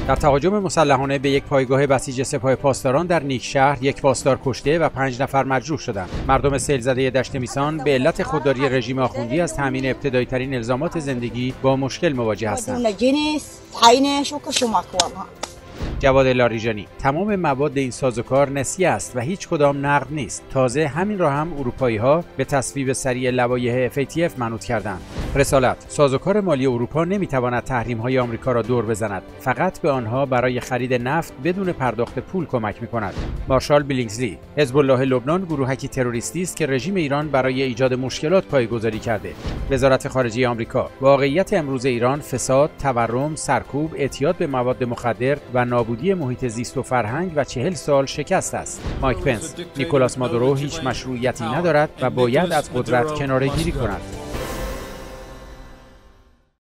در تهاجم مسلحانه به یک پایگاه بسیج سپاه پاسداران در نیک شهر، یک پاسدار کشته و 5 نفر مجروح شدند. مردم سیل‌زده دشت میسان به علت خودداری رژیم آخوندی از تامین ابتدایی‌ترین الزامات زندگی با مشکل مواجه هستند. جواد لاریجانی: تمام مواد این سازوکار نسیه است و هیچ کدام نقد نیست. تازه همین را هم اروپایی‌ها به تصویب سریع لوایح FATF منوط کردند. رسالت: سازوکار مالی اروپا نمیتواند تحریم‌های آمریکا را دور بزند، فقط به آنها برای خرید نفت بدون پرداخت پول کمک می‌کند. مارشال بیلینگزلی: حزب الله لبنان گروهکی تروریستی است که رژیم ایران برای ایجاد مشکلات پایه‌گذاری کرده. وزارت خارجه آمریکا: واقعیت امروز ایران فساد، تورم، سرکوب، اعتیاد به مواد مخدر و نابودی محیط زیست و فرهنگ و 40 سال شکست است. مایک پنس: نیکولاس مادورو هیچ مشروعیتی ندارد و باید از قدرت کناره‌گیری کند.